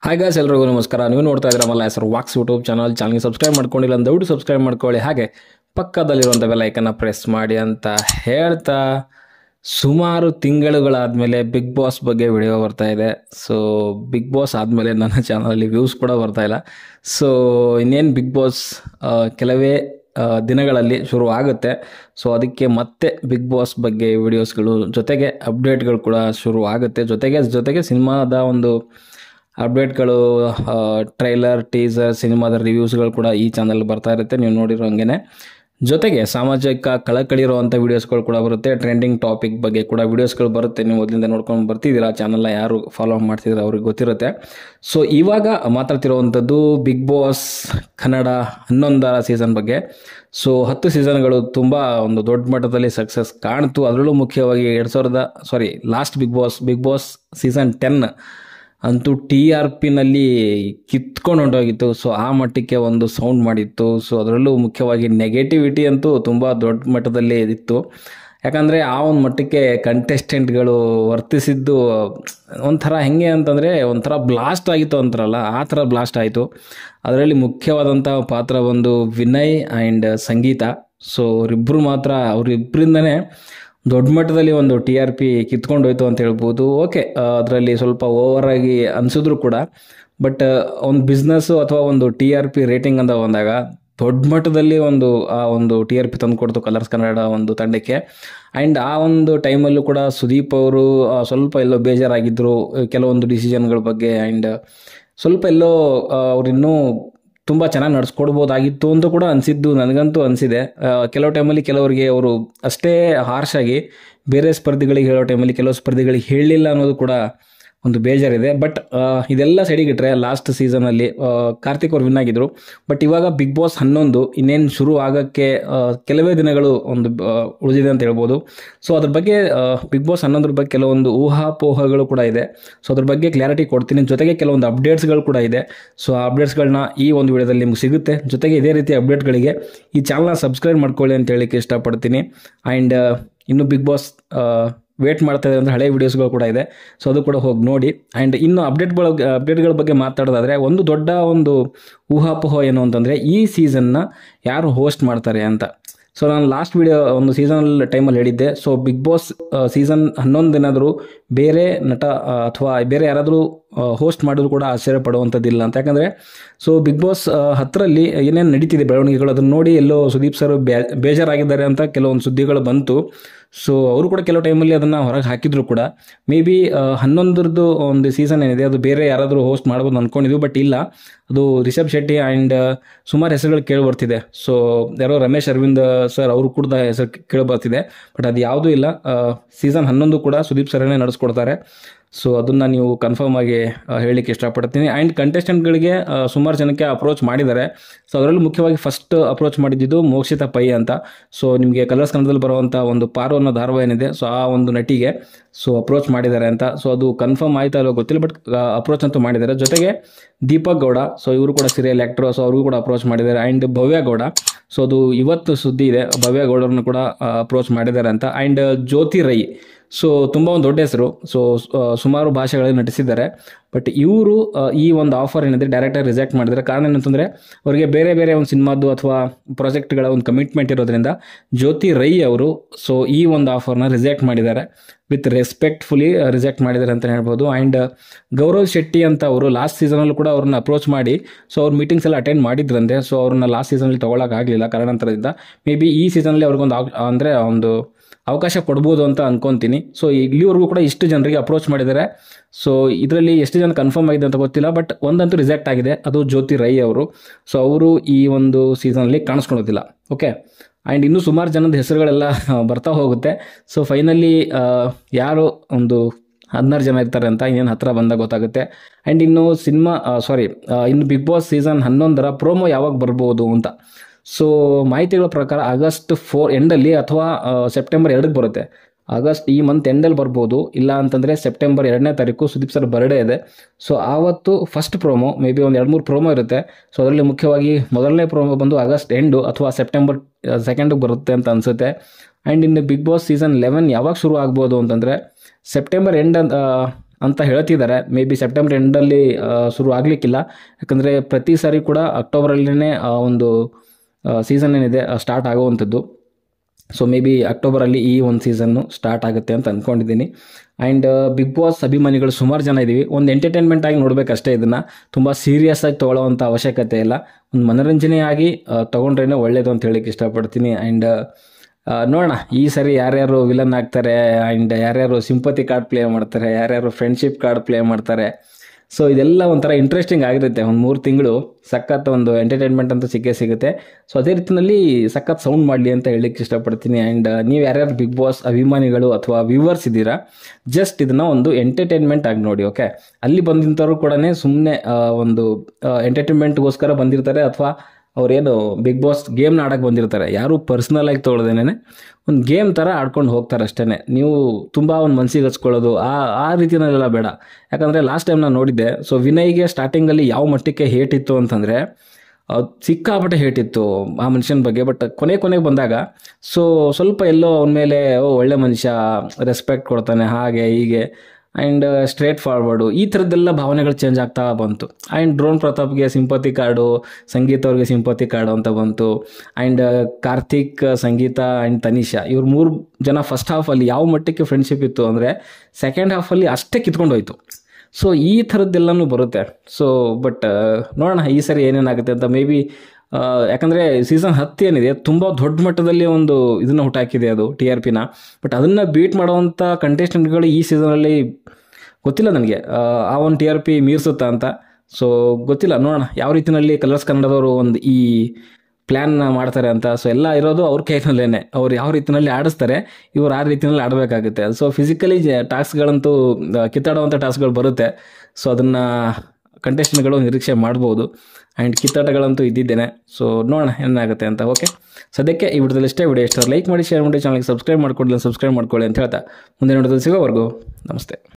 Hi guys, ಎಲ್ರಿಗೂ ನಮಸ್ಕಾರ. ನೀವು ನೋಡ್ತಾ ಇದ್ದೀರಾ ಮಲ್ಲ ಹೆಸರು ವಾಕ್ಸ್ ಯೂಟ್ಯೂಬ್ ಚಾನಲ್ಗೆ ಸಬ್ಸ್ಕ್ರೈಬ್ ಮಾಡ್ಕೊಂಡಿಲ್ಲ ಅಂತ ದಯವಿಟ್ಟು ಸಬ್ಸ್ಕ್ರೈಬ್ ಮಾಡ್ಕೊಳ್ಳಿ. ಹಾಗೆ ಪಕ್ಕದಲ್ಲಿರುವಂಥ ಬೆಲ್ ಐಕನ್ನ ಪ್ರೆಸ್ ಮಾಡಿ ಅಂತ ಹೇಳ್ತಾ, ಸುಮಾರು ತಿಂಗಳುಗಳಾದಮೇಲೆ ಬಿಗ್ ಬಾಸ್ ಬಗ್ಗೆ ವಿಡಿಯೋ ಬರ್ತಾ ಇದೆ. ಸೊ ಬಿಗ್ ಬಾಸ್ ಆದಮೇಲೆ ನನ್ನ ಚಾನಲಲ್ಲಿ ವ್ಯೂಸ್ ಕೂಡ ಬರ್ತಾ ಇಲ್ಲ. ಸೊ ಇನ್ನೇನು ಬಿಗ್ ಬಾಸ್ ಕೆಲವೇ ದಿನಗಳಲ್ಲಿ ಶುರು ಆಗುತ್ತೆ. ಸೊ ಅದಕ್ಕೆ ಮತ್ತೆ ಬಿಗ್ ಬಾಸ್ ಬಗ್ಗೆ ವಿಡಿಯೋಸ್ಗಳು ಜೊತೆಗೆ ಅಪ್ಡೇಟ್ಗಳು ಕೂಡ ಶುರು ಆಗುತ್ತೆ. ಜೊತೆಗೆ ಸಿನಿಮಾದ ಒಂದು ಅಪ್ಡೇಟ್ಗಳು, ಟ್ರೈಲರ್, ಟೀಸರ್, ಸಿನಿಮಾದ ರಿವ್ಯೂಸ್ಗಳು ಕೂಡ ಈ ಚಾನಲ್ ಬರ್ತಾ ಇರುತ್ತೆ, ನೀವು ನೋಡಿರೋ ಹಂಗೆ. ಜೊತೆಗೆ ಸಾಮಾಜಿಕ ಕಳಕಳಿರುವಂಥ ವೀಡಿಯೋಸ್ಗಳು ಕೂಡ ಬರುತ್ತೆ. ಟ್ರೆಂಡಿಂಗ್ ಟಾಪಿಕ್ ಬಗ್ಗೆ ಕೂಡ ವೀಡಿಯೋಸ್ಗಳು ಬರುತ್ತೆ. ನೀವು ಮೊದಲಿಂದ ನೋಡ್ಕೊಂಡು ಬರ್ತಿದ್ದೀರಾ, ಚಾನಲ್ನ ಯಾರು ಫಾಲೋ ಮಾಡ್ತಿದ್ರೆ ಅವ್ರಿಗೆ ಗೊತ್ತಿರುತ್ತೆ. ಸೊ ಇವಾಗ ಮಾತಾಡ್ತಿರುವಂಥದ್ದು ಬಿಗ್ ಬಾಸ್ ಕನ್ನಡ 11ರ ಸೀಸನ್ ಬಗ್ಗೆ. ಸೊ 10 ಸೀಸನ್ಗಳು ತುಂಬ ಒಂದು ದೊಡ್ಡ ಮಟ್ಟದಲ್ಲಿ ಸಕ್ಸಸ್ ಕಾಣ್ತು. ಅದರಲ್ಲೂ ಮುಖ್ಯವಾಗಿ ಲಾಸ್ಟ್ ಬಿಗ್ ಬಾಸ್ ಸೀಸನ್ 10 ಅಂತೂ TRPನಲ್ಲಿ ಕಿತ್ಕೊಂಡು ಹೊಂಟೋಗಿತ್ತು. ಸೊ ಆ ಮಟ್ಟಕ್ಕೆ ಒಂದು ಸೌಂಡ್ ಮಾಡಿತ್ತು. ಸೊ ಅದರಲ್ಲೂ ಮುಖ್ಯವಾಗಿ ನೆಗೆಟಿವಿಟಿ ಅಂತೂ ತುಂಬ ದೊಡ್ಡ ಮಟ್ಟದಲ್ಲಿ ಇತ್ತು. ಯಾಕಂದರೆ ಆ ಒಂದು ಮಟ್ಟಕ್ಕೆ ಕಂಟೆಸ್ಟೆಂಟ್ಗಳು ವರ್ತಿಸಿದ್ದು ಒಂಥರ ಹೆಂಗೆ ಅಂತಂದರೆ ಒಂಥರ ಬ್ಲಾಸ್ಟ್ ಆಗಿತ್ತು ಅಂತಾರಲ್ಲ, ಆ ಥರ ಬ್ಲಾಸ್ಟ್ ಆಯಿತು. ಅದರಲ್ಲಿ ಮುಖ್ಯವಾದಂಥ ಪಾತ್ರ ಒಂದು ವಿನಯ್ ಆ್ಯಂಡ್ ಸಂಗೀತ. ಸೊ ಅವರಿಬ್ಬರಿಂದನೇ ದೊಡ್ಡ ಮಟ್ಟದಲ್ಲಿ ಒಂದು TRP ಕಿತ್ಕೊಂಡೋಯ್ತು ಅಂತ ಹೇಳ್ಬೋದು. ಓಕೆ, ಅದರಲ್ಲಿ ಸ್ವಲ್ಪ ಓವರಾಗಿ ಅನಿಸಿದ್ರು ಕೂಡ, ಬಟ್ ಒಂದು ಬಿಸ್ನೆಸ್ಸು ಅಥವಾ ಒಂದು TRP ರೇಟಿಂಗ್ ಅಂತ ಬಂದಾಗ ದೊಡ್ಡ ಮಟ್ಟದಲ್ಲಿ ಆ ಒಂದು TRP ತಂದು ಕೊಡ್ತು ಕಲರ್ಸ್ ಕನ್ನಡ ಒಂದು ತಂಡಕ್ಕೆ. ಆ್ಯಂಡ್ ಆ ಒಂದು ಟೈಮಲ್ಲೂ ಕೂಡ ಸುದೀಪ್ ಅವರು ಸ್ವಲ್ಪ ಎಲ್ಲೋ ಬೇಜಾರಾಗಿದ್ದರು ಕೆಲವೊಂದು ಡಿಸಿಷನ್ಗಳ ಬಗ್ಗೆ. ಆ್ಯಂಡ್ ಸ್ವಲ್ಪ ಎಲ್ಲೋ ಅವರಿನ್ನೂ ತುಂಬ ಚೆನ್ನಾಗಿ ನಡೆಸ್ಕೊಡ್ಬೋದಾಗಿತ್ತು ಅಂತ ಕೂಡ ಅನಿಸಿದ್ದು ನನಗಂತೂ ಅನಿಸಿದೆ. ಕೆಲವು ಟೈಮಲ್ಲಿ ಕೆಲವರಿಗೆ ಅವರು ಅಷ್ಟೇ ಹಾರ್ಷಾಗಿ ಬೇರೆ ಸ್ಪರ್ಧಿಗಳಿಗೆ ಹೇಳೋ ಟೈಮಲ್ಲಿ ಕೆಲವು ಸ್ಪರ್ಧಿಗಳಿಗೆ ಹೇಳಲಿಲ್ಲ ಅನ್ನೋದು ಕೂಡ ಒಂದು ಬೇಜಾರಿದೆ. ಬಟ್ ಇದೆಲ್ಲ ಸೈಡಿಗಿಟ್ರೆ ಲಾಸ್ಟ್ ಸೀಸನಲ್ಲಿ ಕಾರ್ತಿಕ್ ಅವ್ರು ವಿನ್ ಆಗಿದ್ರು. ಬಟ್ ಇವಾಗ ಬಿಗ್ ಬಾಸ್ 11 ಇನ್ನೇನು ಶುರು ಆಗೋಕ್ಕೆ ಕೆಲವೇ ದಿನಗಳು ಒಂದು ಉಳಿದಿದೆ ಅಂತ ಹೇಳ್ಬೋದು. ಸೊ ಅದ್ರ ಬಗ್ಗೆ ಬಿಗ್ ಬಾಸ್ 11 ಬಗ್ಗೆ ಕೆಲವೊಂದು ಊಹಾಪೋಹಗಳು ಕೂಡ ಇದೆ. ಸೊ ಅದ್ರ ಬಗ್ಗೆ ಕ್ಲಾರಿಟಿ ಕೊಡ್ತೀನಿ. ಜೊತೆಗೆ ಕೆಲವೊಂದು ಅಪ್ಡೇಟ್ಸ್ಗಳು ಕೂಡ ಇದೆ. ಸೊ ಆ ಅಪ್ಡೇಟ್ಸ್ಗಳನ್ನ ಈ ಒಂದು ವಿಡಿಯೋದಲ್ಲಿ ನಿಮ್ಗೆ ಸಿಗುತ್ತೆ. ಜೊತೆಗೆ ಇದೇ ರೀತಿ ಅಪ್ಡೇಟ್ಗಳಿಗೆ ಈ ಚಾನಲ್ನ ಸಬ್ಸ್ಕ್ರೈಬ್ ಮಾಡ್ಕೊಳ್ಳಿ ಅಂತ ಹೇಳಲಿಕ್ಕೆ ಇಷ್ಟಪಡ್ತೀನಿ. ಆ್ಯಂಡ್ ಇನ್ನು ಬಿಗ್ ಬಾಸ್ ವೇಟ್ ಮಾಡ್ತಾ ಇದ್ದಾರೆ ಅಂದರೆ ಹಳೆ ವೀಡಿಯೋಸ್ಗಳು ಕೂಡ ಇದೆ. ಸೊ ಅದು ಕೂಡ ಹೋಗಿ ನೋಡಿ. ಆ್ಯಂಡ್ ಇನ್ನು ಅಪ್ಡೇಟ್ಗಳ ಬಗ್ಗೆ ಮಾತಾಡೋದಾದರೆ ಒಂದು ದೊಡ್ಡ ಒಂದು ಊಹಾಪೋಹ ಏನು ಅಂತಂದರೆ ಈ ಸೀಸನ್ನ ಯಾರು ಹೋಸ್ಟ್ ಮಾಡ್ತಾರೆ ಅಂತ. ಸೊ ನಾನು ಲಾಸ್ಟ್ ಒಂದು ಸೀಸನ್ ಟೈಮಲ್ಲಿ ಹೇಳಿದ್ದೆ. ಸೊ ಬಿಗ್ ಬಾಸ್ ಸೀಸನ್ 11 ಏನಾದರೂ ಬೇರೆ ನಟ ಅಥವಾ ಬೇರೆ ಯಾರಾದರೂ ಹೋಸ್ಟ್ ಮಾಡಿದ್ರು ಕೂಡ ಆಶ್ಚರ್ಯ ಪಡುವಂಥದ್ದಿಲ್ಲ ಅಂತ. ಯಾಕಂದರೆ ಸೊ ಬಿಗ್ ಬಾಸ್ 10ರಲ್ಲಿ ಏನೇನು ನಡೀತಿದೆ ಬೆಳವಣಿಗೆಗಳು ಅದನ್ನು ನೋಡಿ ಎಲ್ಲೋ ಸುದೀಪ್ ಸರ್ ಬೇಜಾರಾಗಿದ್ದಾರೆ ಅಂತ ಕೆಲವೊಂದು ಸುದ್ದಿಗಳು ಬಂತು. ಸೊ ಅವರು ಕೂಡ ಕೆಲವು ಟೈಮಲ್ಲಿ ಅದನ್ನು ಹೊರಗೆ ಹಾಕಿದ್ರು ಕೂಡ. ಮೇ ಬಿ 11ರದ್ದು ಒಂದು ಸೀಸನ್ ಏನಿದೆ ಅದು ಬೇರೆ ಯಾರಾದರೂ ಹೋಸ್ಟ್ ಮಾಡ್ಬೋದು ಅಂದ್ಕೊಂಡಿದ್ವಿ. ಬಟ್ ಇಲ್ಲ, ಅದು ರಿಷಬ್ ಶೆಟ್ಟಿ ಆ್ಯಂಡ್ ಸುಮಾರು ಹೆಸರುಗಳು ಕೇಳಿಬರ್ತಿದೆ. ಸೊ ಯಾರೋ ರಮೇಶ್ ಅರವಿಂದ್ ಸರ್ ಅವರು ಕೂಡ ಹೆಸರು ಕೇಳಿಬರ್ತಿದೆ. ಬಟ್ ಅದು ಯಾವುದೂ ಇಲ್ಲ. ಸೀಸನ್ 11 ಕೂಡ ಸುದೀಪ್ ಸರನ್ನೇ ನಡೆಸ್ಕೊಡ್ತಾರೆ. ಸೊ ಅದನ್ನು ನೀವು ಕನ್ಫರ್ಮ್ ಆಗಿ ಹೇಳಲಿಕ್ಕೆ ಇಷ್ಟಪಡ್ತೀನಿ. ಆ್ಯಂಡ್ ಕಂಟೆಸ್ಟೆಂಟ್ಗಳಿಗೆ ಸುಮಾರು ಜನಕ್ಕೆ ಅಪ್ರೋಚ್ ಮಾಡಿದ್ದಾರೆ. ಸೊ ಅದರಲ್ಲೂ ಮುಖ್ಯವಾಗಿ ಫಸ್ಟ್ ಅಪ್ರೋಚ್ ಮಾಡಿದ್ದು ಮೋಕ್ಷಿತಾ ಪೈ ಅಂತ. ಸೊ ನಿಮಗೆ ಕಲರ್ಸ್ ಕನ್ನಡದಲ್ಲಿ ಬರುವಂಥ ಒಂದು ಪಾರು ಅನ್ನೋ ಧಾರಾವಾಹಿ ಏನಿದೆ, ಸೊ ಆ ಒಂದು ನಟಿಗೆ ಸೊ ಅಪ್ರೋಚ್ ಮಾಡಿದ್ದಾರೆ ಅಂತ. ಸೊ ಅದು ಕನ್ಫರ್ಮ್ ಆಯ್ತಾ ಅಲ್ಲೋ ಗೊತ್ತಿಲ್ಲ, ಬಟ್ ಅಪ್ರೋಚ್ ಅಂತೂ ಮಾಡಿದ್ದಾರೆ. ಜೊತೆಗೆ ದೀಪಕ್ ಗೌಡ, ಸೊ ಇವರು ಕೂಡ ಸೀರಿಯಲ್ ಆ್ಯಕ್ಟ್ರು, ಸೊ ಅವ್ರಿಗೂ ಕೂಡ ಅಪ್ರೋಚ್ ಮಾಡಿದ್ದಾರೆ. ಆ್ಯಂಡ್ ಭವ್ಯ ಗೌಡ, ಸೊ ಅದು ಇವತ್ತು ಸುದ್ದಿ ಇದೆ, ಭವ್ಯ ಗೌಡರನ್ನು ಕೂಡ ಅಪ್ರೋಚ್ ಮಾಡಿದ್ದಾರೆ ಅಂತ. ಆ್ಯಂಡ್ ಜ್ಯೋತಿ ರೈ, ಸೊ ತುಂಬ ಒಂದು ದೊಡ್ಡ ಹೆಸರು. ಸೊ ಸುಮಾರು ಭಾಷೆಗಳಲ್ಲಿ ನಟಿಸಿದ್ದಾರೆ. ಬಟ್ ಇವರು ಈ ಒಂದು ಆಫರ್ ಏನಿದೆ ಡೈರೆಕ್ಟಾಗಿ ರಿಜೆಕ್ಟ್ ಮಾಡಿದ್ದಾರೆ. ಕಾರಣ ಏನಂತಂದರೆ ಅವರಿಗೆ ಬೇರೆ ಒಂದು ಸಿನಿಮಾದ್ದು ಅಥವಾ ಪ್ರಾಜೆಕ್ಟ್ಗಳ ಒಂದು ಕಮಿಟ್ಮೆಂಟ್ ಇರೋದ್ರಿಂದ ಜ್ಯೋತಿ ರೈ ಅವರು ಸೊ ಈ ಒಂದು ಆಫರ್ನ ರಿಜೆಕ್ಟ್ ಮಾಡಿದ್ದಾರೆ. ವಿತ್ ರೆಸ್ಪೆಕ್ಟ್ಫುಲಿ ರಿಜೆಕ್ಟ್ ಮಾಡಿದ್ದಾರೆ ಅಂತ ಹೇಳ್ಬೋದು. ಆ್ಯಂಡ್ ಗೌರವ್ ಶೆಟ್ಟಿ ಅಂತ ಅವರು ಲಾಸ್ಟ್ ಸೀಸನಲ್ಲೂ ಕೂಡ ಅವ್ರನ್ನ ಅಪ್ರೋಚ್ ಮಾಡಿ ಸೊ ಅವ್ರ ಮೀಟಿಂಗ್ಸ್ ಎಲ್ಲ ಅಟೆಂಡ್ ಮಾಡಿದ್ರಂತೆ. ಸೊ ಅವ್ರನ್ನ ಲಾಸ್ಟ್ ಸೀಸನಲ್ಲಿ ತೊಗೊಳಕ್ಕಾಗಲಿಲ್ಲ ಕಾರಣಾಂತರದಿಂದ. ಮೇ ಬಿ ಈ ಸೀಸನಲ್ಲಿ ಅವ್ರಿಗೊಂದು ಒಂದು ಅವಕಾಶ ಕೊಡ್ಬೋದು ಅಂತ ಅನ್ಕೊತೀನಿ. ಸೊ ಇಲ್ಲಿವರೆಗೂ ಕೂಡ ಇಷ್ಟು ಜನರಿಗೆ ಅಪ್ರೋಚ್ ಮಾಡಿದ್ದಾರೆ. ಸೊ ಇದರಲ್ಲಿ ಎಷ್ಟು ಜನ ಕನ್ಫರ್ಮ್ ಆಗಿದೆ ಅಂತ ಗೊತ್ತಿಲ್ಲ, ಬಟ್ ಒಂದಂತೂ ರಿಜೆಕ್ಟ್ ಆಗಿದೆ, ಅದು ಜ್ಯೋತಿ ರೈ ಅವರು. ಸೊ ಅವರು ಈ ಒಂದು ಸೀಸನಲ್ಲಿ ಕಾಣಿಸ್ಕೊಳ್ಳೋದಿಲ್ಲ. ಓಕೆ, ಆ್ಯಂಡ್ ಇನ್ನೂ ಸುಮಾರು ಜನದ ಹೆಸರುಗಳೆಲ್ಲ ಬರ್ತಾ ಹೋಗುತ್ತೆ. ಸೊ ಫೈನಲಿ ಯಾರು ಒಂದು 16 ಜನ ಇರ್ತಾರೆ ಅಂತ ಇನ್ನೇನು ಹತ್ತಿರ ಬಂದಾಗ ಗೊತ್ತಾಗುತ್ತೆ. ಆ್ಯಂಡ್ ಇನ್ನು ಇನ್ನು ಬಿಗ್ ಬಾಸ್ ಸೀಸನ್ 11ರ ಪ್ರೋಮೋ ಯಾವಾಗ ಬರ್ಬೋದು ಅಂತ. ಸೊ ಮಾಹಿತಿಗಳ ಪ್ರಕಾರ ಆಗಸ್ಟ್ 4 ಎಂಡಲ್ಲಿ ಅಥವಾ ಸೆಪ್ಟೆಂಬರ್ 2ಕ್ಕೆ ಬರುತ್ತೆ. ಆಗಸ್ಟ್ ಈ ಮಂತ್ ಎಂಡಲ್ಲಿ ಬರ್ಬೋದು, ಇಲ್ಲ ಅಂತಂದರೆ ಸೆಪ್ಟೆಂಬರ್ 2ನೇ ತಾರೀಕು ಸುದೀಪ್ ಸರ್ ಬರ್ಡೇ ಇದೆ. ಸೊ ಆವತ್ತು ಫಸ್ಟ್ ಪ್ರೋಮೋ, ಮೇ ಬಿ ಒಂದು 2-3 ಪ್ರೋಮೋ ಇರುತ್ತೆ. ಸೊ ಅದರಲ್ಲಿ ಮುಖ್ಯವಾಗಿ ಮೊದಲನೇ ಪ್ರೋಮೋ ಬಂದು ಆಗಸ್ಟ್ ಎಂಡು ಅಥವಾ ಸೆಪ್ಟೆಂಬರ್ 2ಕ್ಕೆ ಬರುತ್ತೆ ಅಂತ ಅನಿಸುತ್ತೆ. ಆ್ಯಂಡ್ ಇನ್ನು ಬಿಗ್ ಬಾಸ್ ಸೀಸನ್ 11 ಯಾವಾಗ ಶುರು ಆಗ್ಬೋದು ಅಂತಂದರೆ ಸೆಪ್ಟೆಂಬರ್ ಎಂಡ್ ಅಂತ ಹೇಳ್ತಿದ್ದಾರೆ. ಮೇ ಬಿ ಸೆಪ್ಟೆಂಬರ್ ಎಂಡಲ್ಲಿ ಶುರು ಆಗಲಿಕ್ಕಿಲ್ಲ, ಯಾಕಂದರೆ ಪ್ರತಿ ಸಾರಿ ಕೂಡ ಅಕ್ಟೋಬರಲ್ಲೇ ಒಂದು ಸೀಸನ್ ಏನಿದೆ ಸ್ಟಾರ್ಟ್ ಆಗುವಂಥದ್ದು. ಸೊ ಮೇ ಬಿ ಅಕ್ಟೋಬರಲ್ಲಿ ಈ ಒಂದು ಸೀಸನ್ನು ಸ್ಟಾರ್ಟ್ ಆಗುತ್ತೆ ಅಂತ ಅಂದ್ಕೊಂಡಿದ್ದೀನಿ. ಆ್ಯಂಡ್ ಬಿಗ್ ಬಾಸ್ ಅಭಿಮಾನಿಗಳು ಸುಮಾರು ಜನ ಇದ್ದೀವಿ. ಒಂದು ಎಂಟರ್ಟೈನ್ಮೆಂಟ್ ಆಗಿ ನೋಡಬೇಕಷ್ಟೇ, ಇದನ್ನು ತುಂಬ ಸೀರಿಯಸ್ ಆಗಿ ತೊಗೊಳ್ಳೋವಂಥ ಅವಶ್ಯಕತೆ ಇಲ್ಲ. ಒಂದು ಮನೋರಂಜನೆಯಾಗಿ ತೊಗೊಂಡ್ರೇ ಒಳ್ಳೆಯದು ಅಂತ ಹೇಳಕ್ಕೆ ಇಷ್ಟಪಡ್ತೀನಿ. ಆ್ಯಂಡ್ ನೋಡೋಣ ಈ ಸರಿ ಯಾರ್ಯಾರು ವಿಲನ್ ಆಗ್ತಾರೆ, ಆ್ಯಂಡ್ ಯಾರ್ಯಾರು ಸಿಂಪತಿ ಕಾರ್ಡ್ ಪ್ಲೇ ಮಾಡ್ತಾರೆ, ಯಾರ್ಯಾರು ಫ್ರೆಂಡ್ಶಿಪ್ ಕಾರ್ಡ್ ಪ್ಲೇ ಮಾಡ್ತಾರೆ. ಸೊ ಇದೆಲ್ಲ ಒಂಥರ ಇಂಟ್ರೆಸ್ಟಿಂಗ್ ಆಗಿರುತ್ತೆ. ಒಂದು 3 ತಿಂಗಳು ಸಖತ್ ಒಂದು ಎಂಟರ್ಟೈನ್ಮೆಂಟ್ ಅಂತೂ ಸಿಕ್ಕೇ ಸಿಗುತ್ತೆ. ಸೊ ಅದೇ ರೀತಿಯಲ್ಲಿ ಸಖತ್ ಸೌಂಡ್ ಮಾಡಲಿ ಅಂತ ಹೇಳಲಿಕ್ಕೆ ಇಷ್ಟಪಡ್ತೀನಿ. ಆ್ಯಂಡ್ ನೀವು ಯಾರ್ಯಾರು ಬಿಗ್ ಬಾಸ್ ಅಭಿಮಾನಿಗಳು ಅಥವಾ ವ್ಯೂವರ್ಸ್ ಇದ್ದೀರಾ, ಜಸ್ಟ್ ಇದನ್ನು ಒಂದು ಎಂಟರ್ಟೈನ್ಮೆಂಟ್ ಆಗಿ ನೋಡಿ. ಓಕೆ, ಅಲ್ಲಿ ಬಂದಿಂಥವ್ರು ಕೂಡ ಸುಮ್ಮನೆ ಒಂದು ಎಂಟರ್ಟೈನ್ಮೆಂಟ್ಗೋಸ್ಕರ ಬಂದಿರ್ತಾರೆ, ಅಥವಾ ಅವರೇನು ಬಿಗ್ ಬಾಸ್ ಗೇಮ್ನ ಆಡೋಕ್ಕೆ ಬಂದಿರ್ತಾರೆ. ಯಾರು ಪರ್ಸ್ನಲ್ ಆಗಿ ತೊಗೊಳ್ದೇನೆ ಒಂದು ಗೇಮ್ ಥರ ಆಡ್ಕೊಂಡು ಹೋಗ್ತಾರೆ ಅಷ್ಟೇ. ನೀವು ತುಂಬ ಒಂದು ಮನಸ್ಸಿಗೆ ಹಚ್ಕೊಳ್ಳೋದು ಆ ರೀತಿಯಲ್ಲೆಲ್ಲ ಬೇಡ. ಯಾಕಂದರೆ ಲಾಸ್ಟ್ ಟೈಮ್ ನಾನು ನೋಡಿದ್ದೆ. ಸೊ ವಿನಯ್ಗೆ ಸ್ಟಾರ್ಟಿಂಗಲ್ಲಿ ಯಾವ ಮಟ್ಟಕ್ಕೆ ಹೇಟ್ ಇತ್ತು ಅಂತಂದರೆ ಸಿಕ್ಕಾಪಟ್ಟೆ ಹೇಟ್ ಇತ್ತು ಆ ಮನುಷ್ಯನ ಬಗ್ಗೆ. ಬಟ್ ಕೊನೆಗೆ ಬಂದಾಗ ಸೊ ಸ್ವಲ್ಪ ಎಲ್ಲೋ ಅವನ ಮೇಲೆ ಒಳ್ಳೆ ಮನುಷ್ಯ, ರೆಸ್ಪೆಕ್ಟ್ ಕೊಡ್ತಾನೆ, ಹಾಗೆ ಹೀಗೆ, ಆ್ಯಂಡ್ ಸ್ಟ್ರೇಟ್ ಫಾರ್ವರ್ಡು, ಈ ಥರದ್ದೆಲ್ಲ ಭಾವನೆಗಳು ಚೇಂಜ್ ಆಗ್ತಾ ಬಂತು. ಆ್ಯಂಡ್ ಡ್ರೋನ್ ಪ್ರತಾಪ್ಗೆ ಸಿಂಪತಿ ಕಾರ್ಡು, ಸಂಗೀತ ಅವ್ರಿಗೆ ಸಿಂಪತಿ ಕಾರ್ಡು ಅಂತ ಬಂತು. ಆ್ಯಂಡ್ ಕಾರ್ತಿಕ್, ಸಂಗೀತ ಆ್ಯಂಡ್ ತನಿಷಾ, ಇವ್ರು 3 ಜನ ಫಸ್ಟ್ ಹಾಫಲ್ಲಿ ಯಾವ ಮಟ್ಟಕ್ಕೆ ಫ್ರೆಂಡ್ಶಿಪ್ ಇತ್ತು ಅಂದರೆ ಸೆಕೆಂಡ್ ಹಾಫಲ್ಲಿ ಅಷ್ಟೇ ಕಿತ್ಕೊಂಡು ಹೋಯ್ತು. ಸೊ ಈ ಥರದ್ದೆಲ್ಲನೂ ಬರುತ್ತೆ. ಸೊ ಬಟ್ ನೋಡೋಣ ಈ ಸರಿ ಏನೇನಾಗುತ್ತೆ ಅಂತ. ಮೇ ಬಿ ಯಾಕಂದರೆ ಸೀಸನ್ 10 ಏನಿದೆ ತುಂಬ ದೊಡ್ಡ ಮಟ್ಟದಲ್ಲಿ ಒಂದು ಇದನ್ನು ಹುಟ್ಟಾಕಿದೆ, ಅದು TRPನ. ಬಟ್ ಅದನ್ನು ಬೀಟ್ ಮಾಡೋವಂಥ ಕಂಟೆಸ್ಟೆಂಟ್ಗಳು ಈ ಸೀಸನಲ್ಲಿ ಗೊತ್ತಿಲ್ಲ ನನಗೆ, ಆ ಒಂದು TRP ಮೀರಿಸುತ್ತಾ ಅಂತ. ಸೊ ಗೊತ್ತಿಲ್ಲ, ನೋಡೋಣ ಯಾವ ರೀತಿಯಲ್ಲಿ ಕಲರ್ಸ್ ಕನ್ನಡದವರು ಒಂದು ಈ ಪ್ಲ್ಯಾನ್ನ ಮಾಡ್ತಾರೆ ಅಂತ. ಸೊ ಎಲ್ಲ ಇರೋದು ಅವ್ರ ಕೈನಲ್ಲೇ, ಅವ್ರು ಯಾವ ರೀತಿಯಲ್ಲಿ ಆಡಿಸ್ತಾರೆ, ಇವ್ರು ಆ ರೀತಿಯಲ್ಲಿ ಆಡಬೇಕಾಗುತ್ತೆ. ಸೊ ಫಿಸಿಕಲಿ ಟಾಸ್ಕ್ಗಳಂತೂ ಕಿತ್ತಾಡುವಂಥ ಟಾಸ್ಕ್ಗಳು ಬರುತ್ತೆ. ಸೊ ಅದನ್ನು ಕಂಟೆಸ್ಟೆಂಟ್ಗಳು ನಿರೀಕ್ಷೆ ಮಾಡ್ಬೋದು. ಆ್ಯಂಡ್ ಕಿತ್ತಾಟಗಳಂತೂ ಇದ್ದಿದ್ದೇನೆ. ಸೊ ನೋಡೋಣ ಏನಾಗುತ್ತೆ ಅಂತ. ಓಕೆ, ಸದ್ಯಕ್ಕೆ ಈ ವಿಡಿಯೋದಲ್ಲಿ ಇಷ್ಟೇ. ವಿಡಿಯೋ ಇಷ್ಟ ಲೈಕ್ ಮಾಡಿ, ಶೇರ್ ಮಾಡಿ, ಚಾನಲ್ಗೆ ಸಬ್ಸ್ಕ್ರೈಬ್ ಮಾಡ್ಕೊಳ್ಳಿ ಅಂತ ಹೇಳ್ತಾ ಮುಂದಿನ ವಿಡಿಯೋದಲ್ಲಿ ಸಿಗೋವರೆಗೂ ನಮಸ್ತೆ.